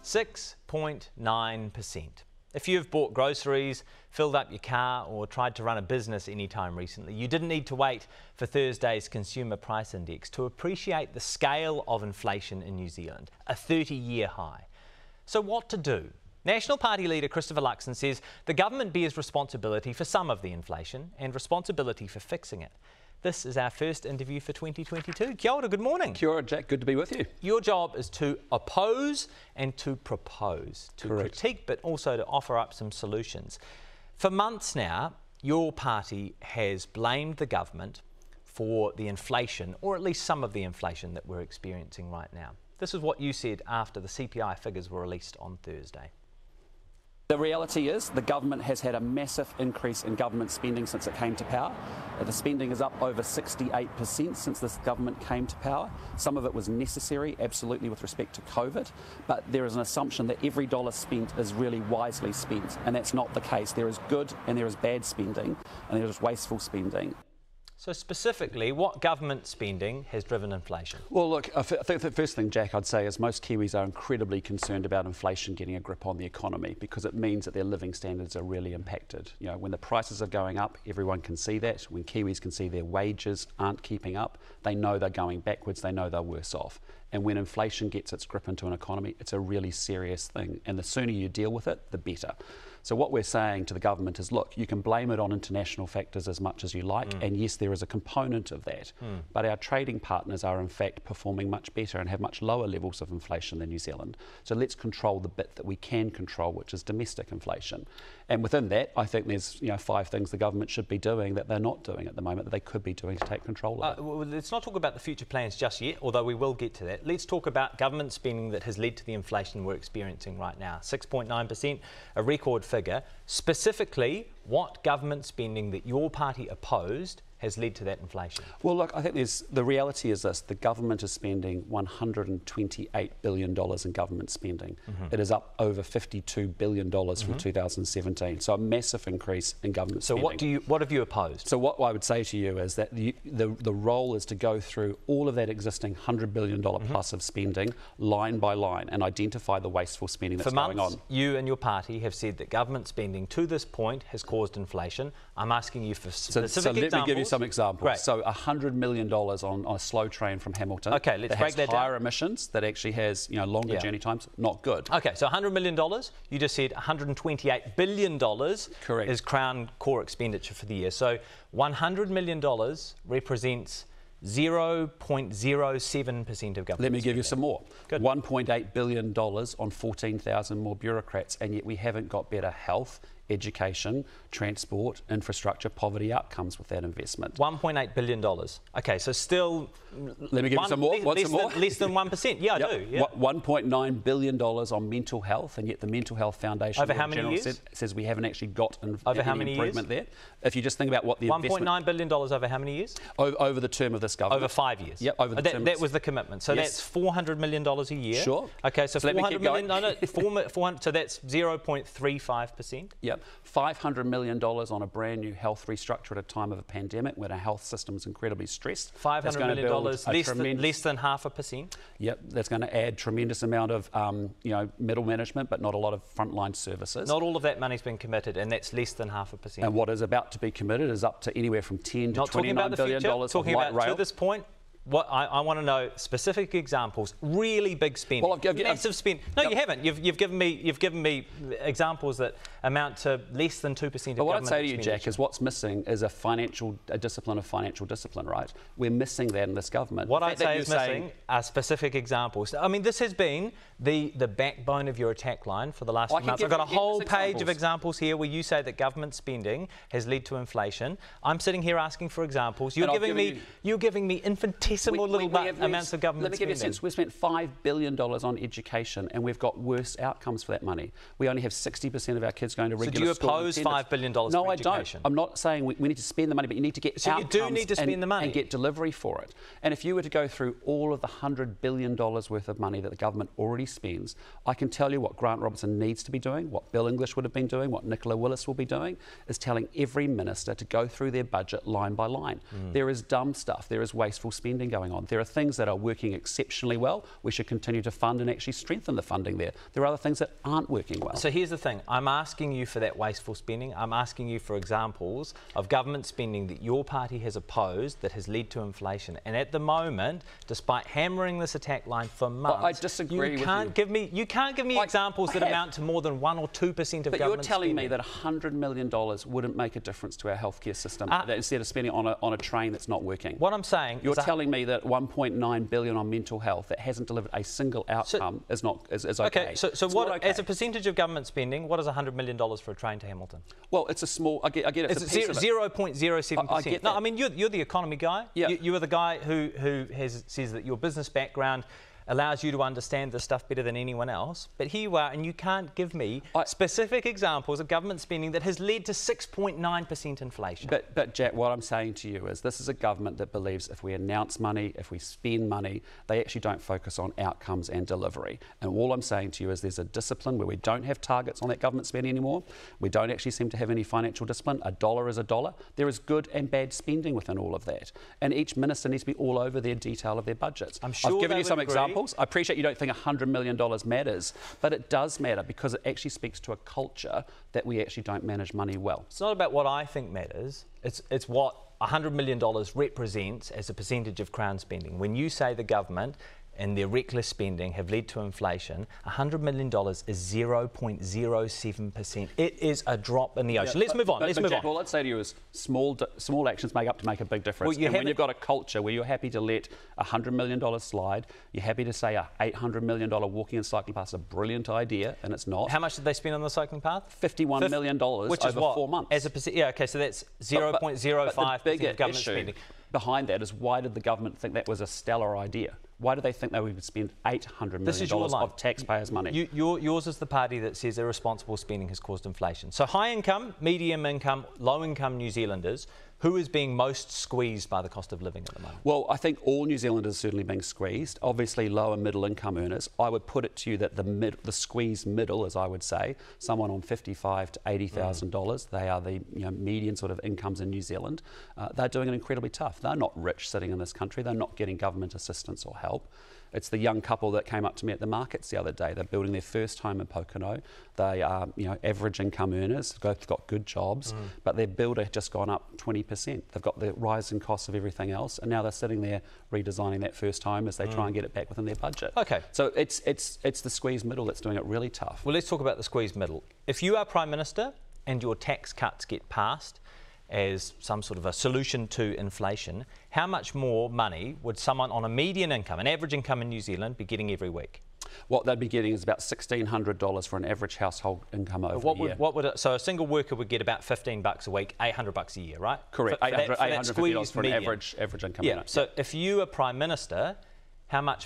6.9%. If you've bought groceries, filled up your car or tried to run a business anytime recently, you didn't need to wait for Thursday's Consumer Price Index to appreciate the scale of inflation in New Zealand, a 30-year high. So what to do? National Party leader Christopher Luxon says the government bears responsibility for some of the inflation and responsibility for fixing it. This is our first interview for 2022. Kia ora, good morning. Kia ora, Jack. Good to be with you. Your job is to oppose and to propose, to critique, but also to offer up some solutions. For months now, your party has blamed the government for the inflation, or at least some of the inflation that we're experiencing right now. This is what you said after the CPI figures were released on Thursday. The reality is the government has had a massive increase in government spending since it came to power. The spending is up over 68% since this government came to power. Some of it was necessary, absolutely, with respect to COVID, but there is an assumption that every dollar spent is really wisely spent, and that's not the case. There is good and there is bad spending, and there is wasteful spending. So specifically, what government spending has driven inflation? Well, look, I think the first thing, Jack, I'd say is most Kiwis are incredibly concerned about inflation getting a grip on the economy because it means that their living standards are really impacted. You know, when the prices are going up, everyone can see that. When Kiwis can see their wages aren't keeping up, they know they're going backwards, they know they're worse off. And when inflation gets its grip into an economy, it's a really serious thing. And the sooner you deal with it, the better. So what we're saying to the government is, look, you can blame it on international factors as much as you like, and yes, there is a component of that, but our trading partners are in fact performing much better and have much lower levels of inflation than New Zealand. So let's control the bit that we can control, which is domestic inflation. And within that, I think there's 5 things the government should be doing that they're not doing at the moment that they could be doing to take control of it. Well, let's not talk about the future plans just yet, although we will get to that. Let's talk about government spending that has led to the inflation we're experiencing right now. 6.9%, a record figure. Specifically, what government spending that your party opposed has led to that inflation? Well, look, I think the reality is this. The government is spending $128 billion in government spending. It is up over $52 billion from 2017. So a massive increase in government spending. So what have you opposed? So what I would say to you is that the role is to go through all of that existing $100 billion plus of spending line by line and identify the wasteful spending that's going on. For months, you and your party have said that government spending to this point has caused inflation. I'm asking you for specific examples. So let me give you some examples. Great. So $100 million on a slow train from Hamilton. Okay, let's break that down. Higher emissions, that actually has longer journey times. Not good. Okay, so $100 million. You just said $128 billion. Correct. Is Crown core expenditure for the year. So $100 million represents 0.07% of government. Let me give you some more. Good. $1.8 billion on 14,000 more bureaucrats, and yet we haven't got better health, education, transport, infrastructure, poverty outcomes with that investment. $1.8 billion. Okay, so still... Let me give you some more. Want some more? Less than 1%. Yeah, yep. I do. Yeah. $1.9 billion on mental health, and yet the Mental Health Foundation over how many years? Says we haven't actually got over how any many improvement years? there. If you just think about what the investment... $1.9 billion over how many years? Over the term of this government. Over 5 years? Yep, over the term. That was the commitment. So yes. That's $400 million a year? Sure. Okay, so $400 million... No, 400, so that's 0.35%? Yep. $500 million on a brand new health restructure at a time of a pandemic when our health system is incredibly stressed. $500 million, less than 0.5%? Yep, that's going to add tremendous amount of middle management, but not a lot of frontline services. Not all of that money's been committed, and that's less than 0.5%. And what is about to be committed is up to anywhere from $10 to $29 billion talking light about rail. To this point. What I want to know specific examples, really big spending, massive spend. No, you haven't. You've given me examples that amount to less than 2% of government. But what I'd say to you, Jack, is what's missing is a discipline of financial discipline, right? We're missing that in this government. What I'd say is missing are specific examples. I mean, this has been the backbone of your attack line for the last few months. I've got a whole page of examples here where you say that government spending has led to inflation. I'm sitting here asking for examples. You're giving me infinitesimal amounts of government Let me give you a sense. We've spent $5 billion on education, and we've got worse outcomes for that money. We only have 60% of our kids going to regular school. So do you oppose $5 billion for education? No, I don't. I'm not saying we need to spend the money, but you need to get outcomes. You do need to spend the money. And get delivery for it. And if you were to go through all of the $100 billion worth of money that the government already spends, I can tell you what Grant Robertson needs to be doing, what Bill English would have been doing, what Nicola Willis will be doing, is telling every minister to go through their budget line by line. There is dumb stuff. There is wasteful spending. spending going on. There are things that are working exceptionally well. We should continue to fund and actually strengthen the funding there. There are other things that aren't working well. So here's the thing. I'm asking you for that wasteful spending. I'm asking you for examples of government spending that your party has opposed that has led to inflation. And at the moment, despite hammering this attack line for months, I disagree you can't give me examples that amount to more than 1 or 2% of government spending. But you're telling me that $100 million wouldn't make a difference to our healthcare system instead of spending on a train that's not working. What I'm saying you're telling me that $1.9 billion on mental health that hasn't delivered a single outcome is okay. Okay, so what, as a percentage of government spending, what is $100 million for a train to Hamilton? Well, it's a small. I get it. It's 0.07%. I get that. No, I mean you're the economy guy. Yeah. You are the guy who says that your business background allows you to understand this stuff better than anyone else. But here you are, and you can't give me specific examples of government spending that has led to 6.9% inflation. But Jack, what I'm saying to you is this is a government that believes if we announce money, if we spend money, they actually don't focus on outcomes and delivery. And all I'm saying to you is there's a discipline where we don't have targets on that government spending anymore. We don't actually seem to have any financial discipline. A dollar is a dollar. There is good and bad spending within all of that. And each minister needs to be all over their detail of their budgets. I'm sure I've given you some examples. I appreciate you don't think $100 million matters, but it does matter because it actually speaks to a culture that we actually don't manage money well. It's not about what I think matters, it's what $100 million represents as a percentage of Crown spending. When you say the government and their reckless spending have led to inflation, $100 million is 0.07%. It is a drop in the ocean. Let's move on. Jack, all I'd say to you is small actions make a big difference. Well, and when you've got a culture where you're happy to let a $100 million slide, you're happy to say a $800 million walking and cycling path is a brilliant idea, and it's not. How much did they spend on the cycling path? $51 million which is over what? 4 months. As a yeah, okay, so that's 0.05% of government spending. Behind that is why did the government think that was a stellar idea? Why do they think they would spend $800 million of taxpayers' money? Yours is the party that says irresponsible spending has caused inflation. So high income, medium income, low income New Zealanders, who is being most squeezed by the cost of living at the moment? Well, I think all New Zealanders are certainly being squeezed. Obviously, lower middle income earners. I would put it to you that the squeezed middle, as I would say, someone on $55,000 to $80,000, they are the median sort of incomes in New Zealand. They're doing it incredibly tough. They're not rich sitting in this country. They're not getting government assistance or help. It's the young couple that came up to me at the markets the other day. They're building their first home in Pocono. They are, average income earners. They've got good jobs, but their bill has just gone up 20%. They've got the rising costs of everything else, and now they're sitting there redesigning that first home as they try and get it back within their budget. Okay. So it's the squeezed middle that's doing it really tough. Well, let's talk about the squeezed middle. If you are Prime Minister and your tax cuts get passed as some sort of a solution to inflation, how much more money would someone on a median income, an average income in New Zealand, be getting every week? What they'd be getting is about $1,600 for an average household income over a year. So a single worker would get about $15 a week, $800 a year, right? Correct. $850 for an average income. Yeah. So if you were Prime Minister, how much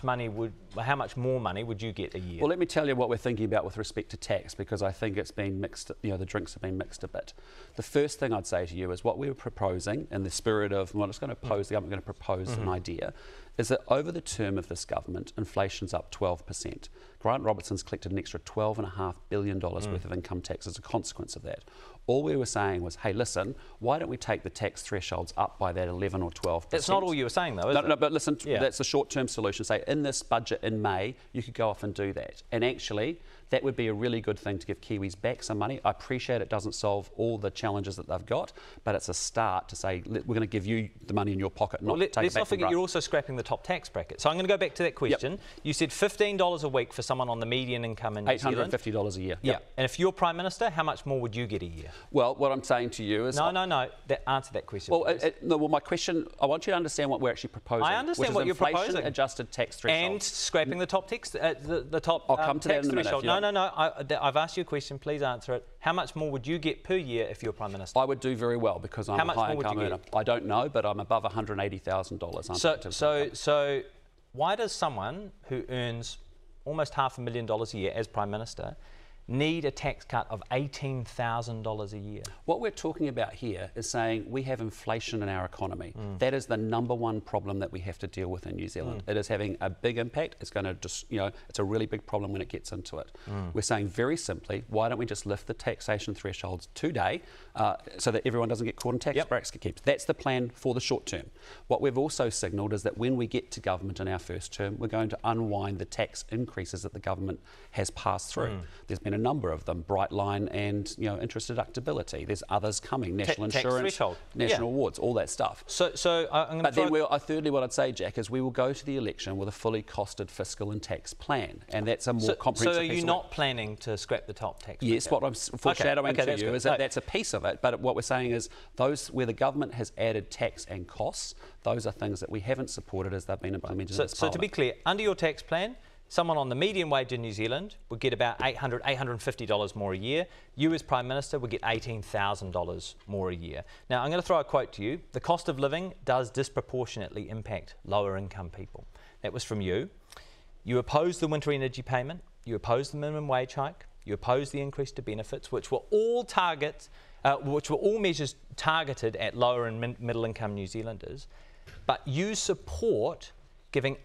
more money would you get a year? Well, let me tell you what we're thinking about with respect to tax, because I think it's been mixed, the drinks have been mixed a bit. The first thing I'd say to you is what we were proposing in the spirit of, I'm not just going to oppose the government, I'm going to propose an idea, is that over the term of this government, inflation's up 12%. Grant Robertson's collected an extra $12.5 billion worth of income tax as a consequence of that. All we were saying was, hey, listen, why don't we take the tax thresholds up by that 11 or 12%? That's not all you were saying, though, is it? No, but listen, that's a short-term solution. Say, in this budget in May, you could go off and do that. And actually, that would be a really good thing to give Kiwis back some money. I appreciate it doesn't solve all the challenges that they've got, but it's a start to say, we're going to give you the money in your pocket, not take it back. Let's not forget you're also scrapping the top tax bracket. So I'm going to go back to that question. Yep. You said $15 a week for someone on the median income in New Zealand. $850 a year. Yeah. And if you're Prime Minister, how much more would you get a year? Well, what I'm saying to you is... No. Answer that question. Well, my question, I want you to understand what we're actually proposing. I understand what you're proposing. Inflation-adjusted tax threshold. And scrapping the top tax, the top I'll come to that in a minute. No. I've asked you a question. Please answer it. How much more would you get per year if you're Prime Minister? I would do very well because I'm a high income earner. I don't know, but I'm above $180,000. So why does someone who earns almost $500,000 a year as Prime Minister need a tax cut of $18,000 a year? What we're talking about here is saying we have inflation in our economy. That is the #1 problem that we have to deal with in New Zealand. It is having a big impact. It's going to just, it's a really big problem when it gets into it. We're saying very simply, why don't we just lift the taxation thresholds today so that everyone doesn't get caught in tax brackets? That's the plan for the short term. What we've also signalled is that when we get to government in our first term, we're going to unwind the tax increases that the government has passed through. There's been a number of them, Brightline and interest deductibility. There's others coming, national insurance, national awards, all that stuff. So I'm going to. Thirdly, what I'd say, Jack, is we will go to the election with a fully costed fiscal and tax plan, and that's a more comprehensive. So are you not planning to scrap the top tax? Yes, what I'm foreshadowing to you is that that's a piece of it. But what we're saying is those where the government has added tax and costs, those are things that we haven't supported as they've been implemented in this So to be clear, under your tax plan, someone on the median wage in New Zealand would get about $850 more a year. You as Prime Minister would get $18,000 more a year. Now, I'm going to throw a quote to you. The cost of living does disproportionately impact lower income people. That was from you. You opposed the winter energy payment. You opposed the minimum wage hike. You opposed the increase to benefits, which were all measures targeted at lower and middle income New Zealanders. But you support giving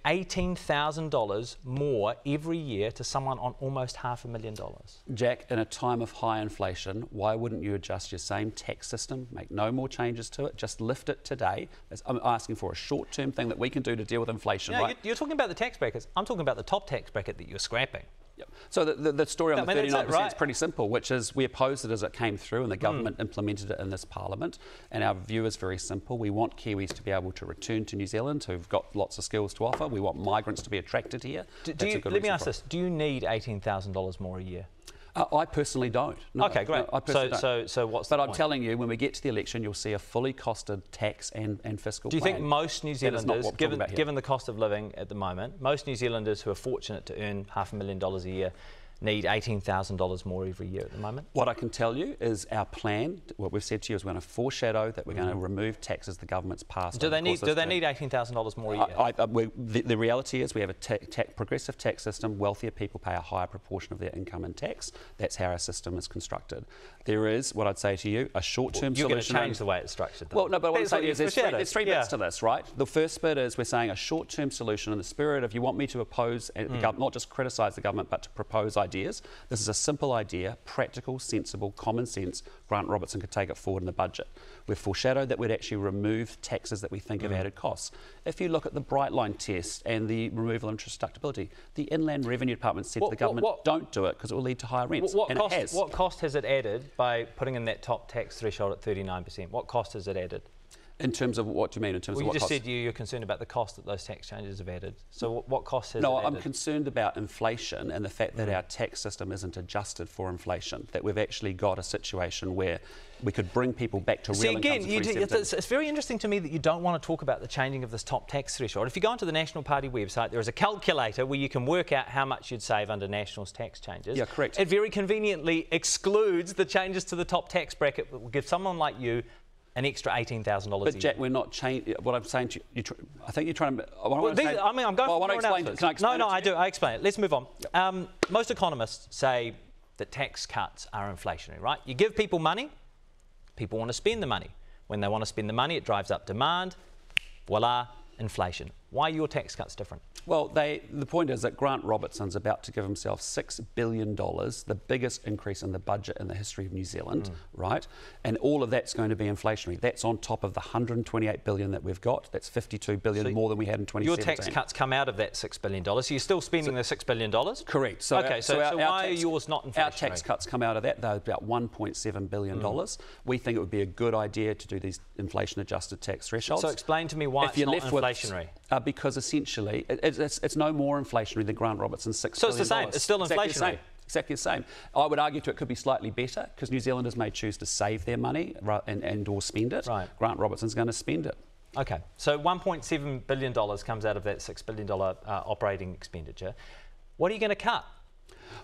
$18,000 more every year to someone on almost $500,000. Jack, in a time of high inflation, why wouldn't you adjust your same tax system, make no more changes to it, just lift it today? I'm asking for a short-term thing that we can do to deal with inflation. No, right? You're talking about the tax brackets. I'm talking about the top tax bracket that you're scrapping. Yep. So the story on the 39% is pretty simple, which is we opposed it as it came through and the government implemented it in this parliament. And our view is very simple. We want Kiwis to be able to return to New Zealand who've got lots of skills to offer. We want migrants to be attracted here. Let me ask this. Do you need $18,000 more a year? I personally don't. No, okay, great. No, I personally don't. So what's the point? But I'm telling you, when we get to the election, you'll see a fully costed tax and fiscal plan. Do you think most New Zealanders, given the cost of living at the moment, most New Zealanders who are fortunate to earn $500,000 a year need $18,000 more every year at the moment? What I can tell you is our plan, what we've said to you is we're going to foreshadow that we're going to remove taxes the government's passed. Do they need $18,000 more a year? The reality is we have a progressive tax system. Wealthier people pay a higher proportion of their income in tax. That's how our system is constructed. There is, what I'd say to you, a short-term solution. You're going to change the way it's structured, though. Well, no, but what I'm saying is there's three bits to this, right? The first bit is we're saying a short-term solution in the spirit of you want me to oppose, the government, not just criticise the government, but to propose ideas. This is a simple idea, practical, sensible, common sense. Grant Robertson could take it forward in the budget. We've foreshadowed that we'd actually remove taxes that we think have added costs. If you look at the Brightline test and the removal of interest deductibility, the Inland Revenue Department said to the government, don't do it because it will lead to higher rents. What cost has it added by putting in that top tax threshold at 39%? What cost has it added? In terms of what do you mean? In terms of what cost? You just said you're concerned about the cost that those tax changes have added. So what cost has it added? No, I'm concerned about inflation and the fact that our tax system isn't adjusted for inflation, that we've actually got a situation where we could bring people back to real incomes. It's very interesting to me that you don't want to talk about the changing of this top tax threshold. If you go onto the National Party website, there is a calculator where you can work out how much you'd save under National's tax changes. Yeah, correct. It very conveniently excludes the changes to the top tax bracket that will give someone like you an extra $18,000 a year. But Jack, we're not changing. What I'm saying to you, I think you're trying to. I'm going for explain. Can I explain? No, I do. I explain it. Let's move on. Yep. Most economists say that tax cuts are inflationary, right? You give people money, people want to spend the money. When they want to spend the money, it drives up demand. Voila, inflation. Why are your tax cuts different? Well, the point is that Grant Robertson's about to give himself $6 billion, the biggest increase in the budget in the history of New Zealand, right? And all of that's going to be inflationary. That's on top of the $128 billion that we've got. That's $52 billion more than we had in 2017. Your tax cuts come out of that $6 billion. So you're still spending the $6 billion? Correct. So why are yours not inflationary? Our tax cuts come out of that. They're about $1.7 billion. We think it would be a good idea to do these inflation-adjusted tax thresholds. So explain to me why it's not inflationary. Because essentially, it's no more inflationary than Grant Robertson's $6 billion. So it's the same. It's still inflationary. Exactly the same. I would argue to it could be slightly better because New Zealanders may choose to save their money and or spend it. Right. Grant Robertson's going to spend it. Okay. So $1.7 billion comes out of that $6 billion operating expenditure. What are you going to cut?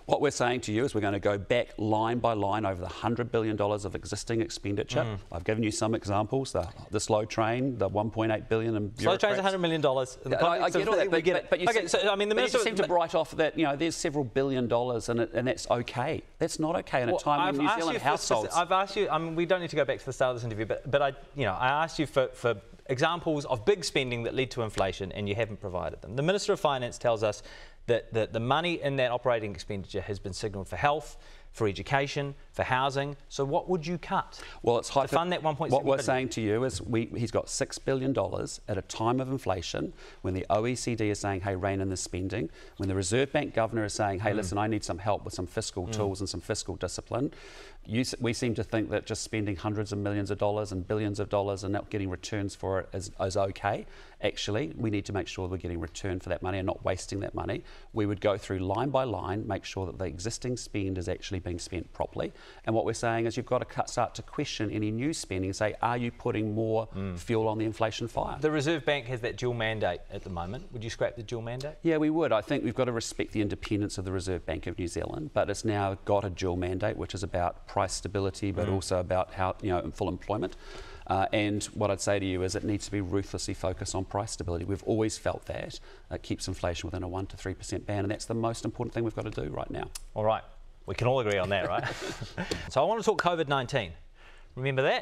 What we're saying to you is we're going to go back line by line over the $100 billion of existing expenditure. I've given you some examples, the slow train, the $1.8 billion in bureaucrats. Slow train's $100 million. I get all that, but you seem to write off that, there's several $billion and that's okay. That's not okay in a time when New Zealand households... I've asked you, we don't need to go back to the start of this interview, but I asked you for examples of big spending that lead to inflation, and you haven't provided them. The Minister of Finance tells us that the money in that operating expenditure has been signalled for health, for education, for housing. So what would you cut? Well, it's to fund that 1.7 billion? What we're saying to you is he's got $6 billion at a time of inflation, when the OECD is saying, hey, rein in the spending, when the Reserve Bank Governor is saying, hey, listen, I need some help with some fiscal tools and some fiscal discipline. We seem to think that just spending hundreds of millions of dollars and billions of dollars and not getting returns for it is okay. Actually, we need to make sure we're getting return for that money and not wasting that money. We would go through line by line, make sure that the existing spend is actually being spent properly. And what we're saying is you've got to start to question any new spending and say, are you putting more fuel on the inflation fire? The Reserve Bank has that dual mandate at the moment. Would you scrap the dual mandate? Yeah, we would. I think we've got to respect the independence of the Reserve Bank of New Zealand, but it's now got a dual mandate, which is about price stability, but also about how, full employment. And what I'd say to you is it needs to be ruthlessly focused on price stability. We've always felt that. It keeps inflation within a 1 to 3% band, and that's the most important thing we've got to do right now. All right. We can all agree on that, right? So I want to talk COVID-19. Remember that?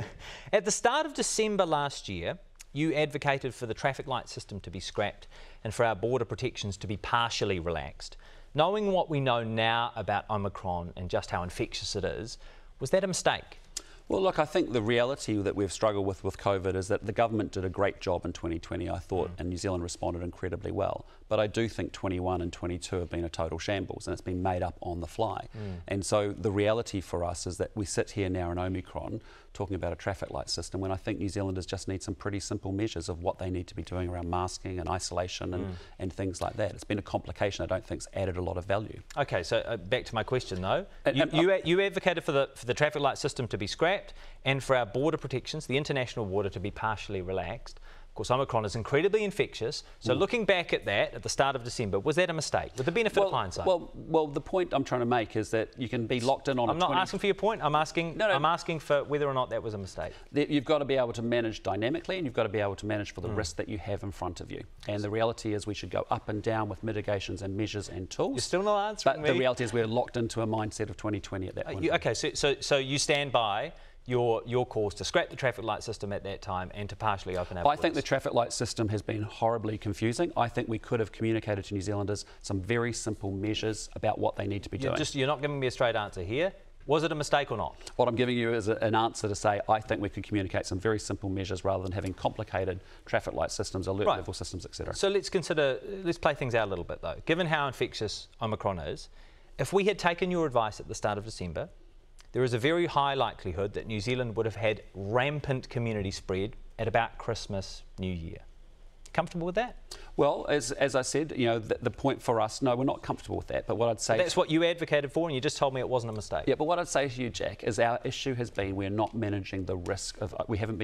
At the start of December last year, you advocated for the traffic light system to be scrapped and for our border protections to be partially relaxed. Knowing what we know now about Omicron and just how infectious it is, was that a mistake? Well, look, I think the reality that we've struggled with COVID is that the government did a great job in 2020, I thought, and New Zealand responded incredibly well. But I do think 21 and 22 have been a total shambles, and it's been made up on the fly. And so the reality for us is that we sit here now in Omicron talking about a traffic light system when I think New Zealanders just need some pretty simple measures of what they need to be doing around masking and isolation and things like that. It's been a complication I don't think's added a lot of value. Okay, so back to my question though. You advocated for the traffic light system to be scrapped and for our border protections, the international border, to be partially relaxed. Of course, Omicron is incredibly infectious. So looking back at that at the start of December, was that a mistake? With the benefit of hindsight? Well, the point I'm trying to make is that you can be locked in on I'm not asking for your point. I'm asking for whether or not that was a mistake. You've got to be able to manage dynamically, and you've got to be able to manage for the risk that you have in front of you. And the reality is we should go up and down with mitigations and measures and tools. You're still not answering me. But the reality is we're locked into a mindset of 2020 at that point. Okay, so you stand by your course to scrap the traffic light system at that time and to partially open our borders? I think the traffic light system has been horribly confusing. I think we could have communicated to New Zealanders some very simple measures about what they need to be doing. You're not giving me a straight answer here. Was it a mistake or not? What I'm giving you is an answer to say I think we could communicate some very simple measures rather than having complicated traffic light systems, alert level systems, etc. So let's play things out a little bit though. Given how infectious Omicron is, if we had taken your advice at the start of December, there is a very high likelihood that New Zealand would have had rampant community spread at about Christmas, New Year. Comfortable with that? Well, as I said, the point for us, no, we're not comfortable with that. But what I'd say... That's what you advocated for, and you just told me it wasn't a mistake. Yeah, but what I'd say to you, Jack, is our issue has been we haven't been managing the risk of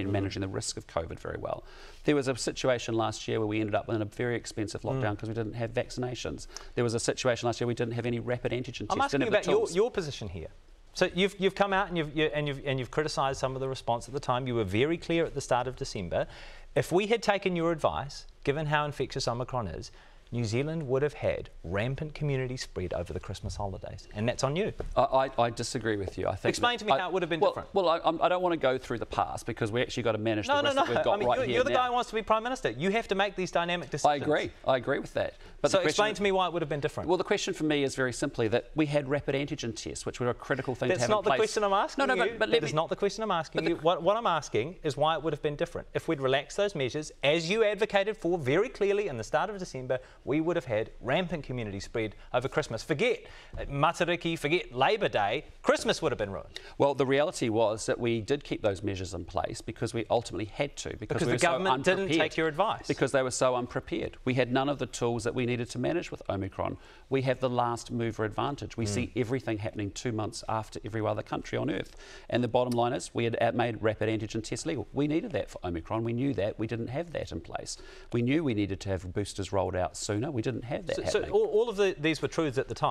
COVID very well. There was a situation last year where we ended up in a very expensive lockdown because we didn't have vaccinations. There was a situation last year we didn't have any rapid antigen tests. I'm asking you about your position here. So you've come out and you've criticised some of the response at the time. You were very clear at the start of December. If we had taken your advice, given how infectious Omicron is, New Zealand would have had rampant community spread over the Christmas holidays, and that's on you. I disagree with you. I think. Explain to me how it would have been different. Well, I don't want to go through the past because we actually got to manage the risk that we've got right here. You're the guy who wants to be Prime Minister. You have to make these dynamic decisions. I agree with that. But so explain to me why it would have been different. Well, the question for me is very simply that we had rapid antigen tests, which were a critical thing to have in place. That's not the question I'm asking you. But that is not the question I'm asking you. What I'm asking is why it would have been different. If we'd relaxed those measures, as you advocated for very clearly in the start of December, we would have had rampant community spread over Christmas. Forget Matariki, forget Labour Day, Christmas would have been ruined. Well, the reality was that we did keep those measures in place because we ultimately had to. Because the government didn't take your advice. Because they were so unprepared. We had none of the tools that we needed to manage with Omicron. We have the last mover advantage. We see everything happening 2 months after every other country on earth. And the bottom line is we had made rapid antigen tests legal. We needed that for Omicron. We knew that. We didn't have that in place. We knew we needed to have boosters rolled out sooner. We didn't have that happening. So all of these were truths at the time.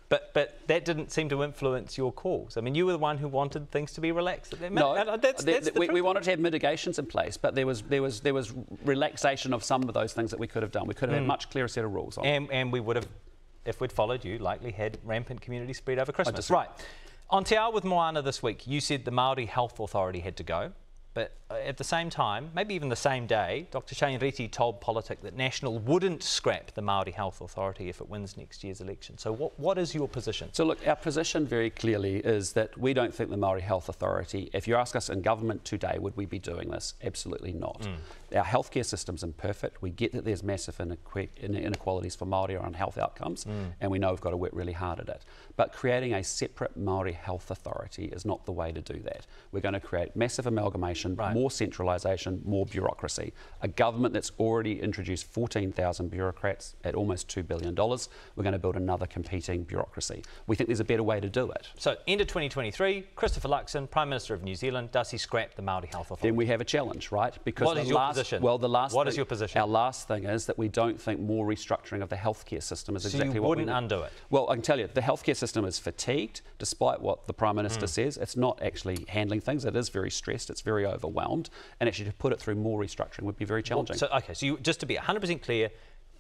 But that didn't seem to influence your calls. I mean, you were the one who wanted things to be relaxed. No, that's we wanted to have mitigations in place, but there was relaxation of some of those things that we could have done. We could have had a much clearer set of rules on. And we would have, if we'd followed you, likely had rampant community spread over Christmas. Right. On Te Ao with Moana this week, you said the Māori Health Authority had to go. But at the same time, maybe even the same day, Dr Shane Reti told Politic that National wouldn't scrap the Māori Health Authority if it wins next year's election. So what is your position? So look, our position very clearly is that we don't think the Māori Health Authority, if you ask us in government today, would we be doing this? Absolutely not. Our healthcare system's imperfect. We get that there's massive inequalities for Māori around health outcomes, and we know we've got to work really hard at it. But creating a separate Māori Health Authority is not the way to do that. We're going to create massive amalgamation, more centralisation, more bureaucracy. A government that's already introduced 14,000 bureaucrats at almost $2 billion, we're going to build another competing bureaucracy. We think there's a better way to do it. So, end of 2023, Christopher Luxon, Prime Minister of New Zealand, does he scrap the Māori Health Authority? Then we have a challenge, right? Because what is your position? Well, what is your position? Our last thing is that we don't think more restructuring of the healthcare system is exactly what we need. So you wouldn't undo it? Well, I can tell you, the healthcare system is fatigued, despite what the Prime Minister says. It's not actually handling things. It is very stressed. It's very overwhelmed. And actually to put it through more restructuring would be very challenging. Well, so just to be 100% clear,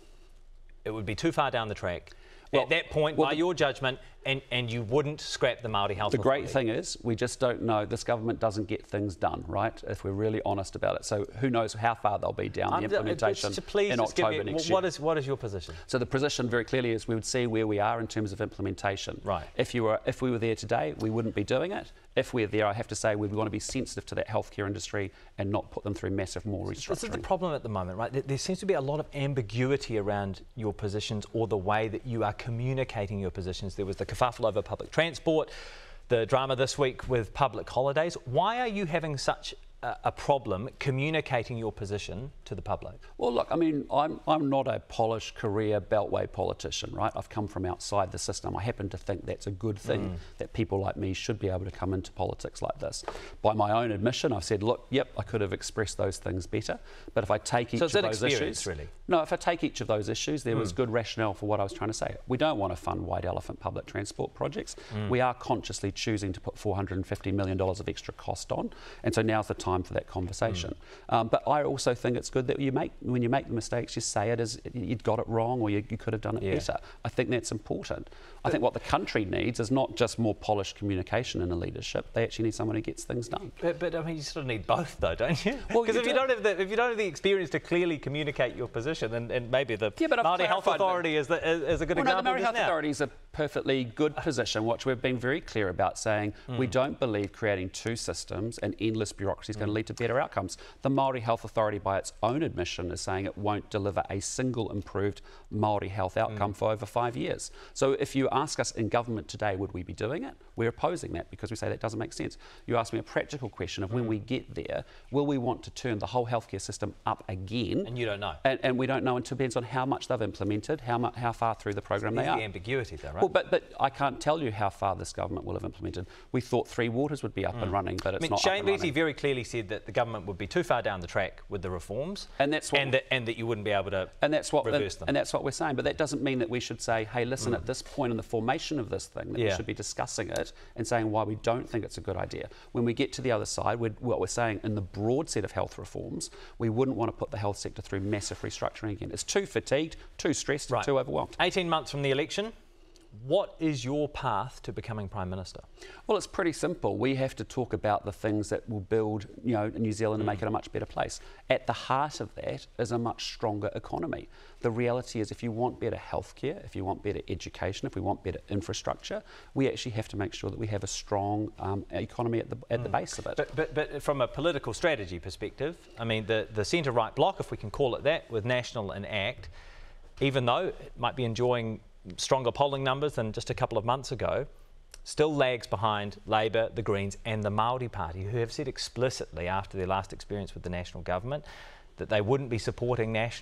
it would be too far down the track. At that point, by your judgment, and you wouldn't scrap the Māori Health Authority. The great thing is, we just don't know. This government doesn't get things done, right? If we're really honest about it. So who knows how far they'll be down the implementation in October next year. What is your position? So the position very clearly is we would see where we are in terms of implementation. Right. If we were there today, we wouldn't be doing it. If we're there, I have to say we want to be sensitive to that healthcare industry and not put them through massive more restructuring. This is the problem at the moment, right? There seems to be a lot of ambiguity around your positions or the way that you are communicating your positions. There was the kerfuffle over public transport, the drama this week with public holidays. Why are you having such a problem communicating your position to the public? Well, look, I mean, I'm not a polished career beltway politician, right? I've come from outside the system. I happen to think that's a good thing, that people like me should be able to come into politics like this. By my own admission, I've said, look, yep, I could have expressed those things better, but if I take each of those issues... really? No, if I take each of those issues, there was good rationale for what I was trying to say. We don't want to fund white elephant public transport projects. We are consciously choosing to put $450 million of extra cost on, and so now's the time for that conversation. But I also think it's good that when you make the mistakes, you say it as you'd got it wrong or you could have done it better. I think that's important. I think what the country needs is not just more polished communication in the leadership. They actually need someone who gets things done. But I mean, you sort of need both, though, don't you? Well, because if you don't have the experience to clearly communicate your position, and maybe the Māori Health Authority is a good example. No, the Māori Health Authority is a perfectly good position, which we've been very clear about, saying we don't believe creating two systems and endless bureaucracy is going to lead to better outcomes. The Māori Health Authority, by its own admission, is saying it won't deliver a single improved Māori health outcome for over 5 years. So if you ask us in government today, would we be doing it? We're opposing that because we say that doesn't make sense. You ask me a practical question of when we get there, will we want to turn the whole healthcare system up again? And you don't know. And we don't know, and it depends on how much they've implemented, how far through the program they are. The ambiguity though, right? Well, but I can't tell you how far this government will have implemented. We thought Three Waters would be up and running, but it's not Shane up and running. Reti very clearly said that the government would be too far down the track with the reforms, and that you wouldn't be able to reverse them. And that's what we're saying. But that doesn't mean that we should say, hey, listen, at this point in the formation of this thing, that we should be discussing it and saying why we don't think it's a good idea. When we get to the other side, what we're saying in the broad set of health reforms, we wouldn't want to put the health sector through massive restructuring again. It's too fatigued, too stressed, too overwhelmed. 18 months from the election. What is your path to becoming Prime Minister? Well, it's pretty simple. We have to talk about the things that will build, New Zealand and make it a much better place. At the heart of that is a much stronger economy. The reality is, if you want better healthcare, if you want better education, if we want better infrastructure, we actually have to make sure that we have a strong economy at the base of it. But from a political strategy perspective, I mean, the centre-right bloc, if we can call it that, with National and ACT, even though it might be enjoying stronger polling numbers than just a couple of months ago, still lags behind Labour, the Greens and the Māori Party, who have said explicitly after their last experience with the national government that they wouldn't be supporting National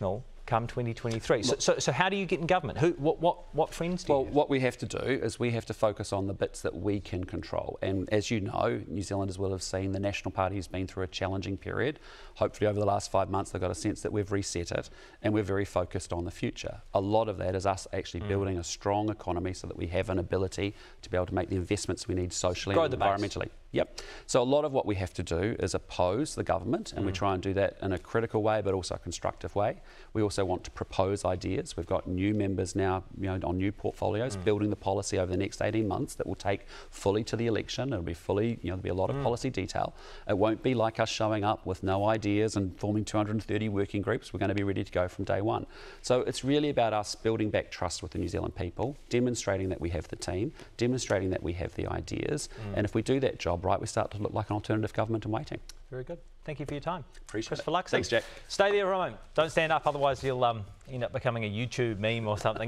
come 2023. So how do you get in government? What friends do you have? What we have to do is we have to focus on the bits that we can control. And as you know, New Zealanders will have seen the National Party has been through a challenging period. Hopefully over the last 5 months they've got a sense that we've reset it and we're very focused on the future. A lot of that is us actually building a strong economy so that we have an ability to be able to make the investments we need socially and environmentally. Yep. So a lot of what we have to do is oppose the government, and we try and do that in a critical way, but also a constructive way. We also want to propose ideas. We've got new members now, on new portfolios, building the policy over the next 18 months that will take fully to the election. It'll be fully, there'll be a lot of policy detail. It won't be like us showing up with no ideas and forming 230 working groups. We're going to be ready to go from day one. So it's really about us building back trust with the New Zealand people, demonstrating that we have the team, demonstrating that we have the ideas, and if we do that job right, we start to look like an alternative government in waiting. Very good. Thank you for your time. Appreciate Christopher it. Luxon. Thanks, Jack. Stay there, Ryan. Don't stand up, otherwise you'll end up becoming a YouTube meme or something.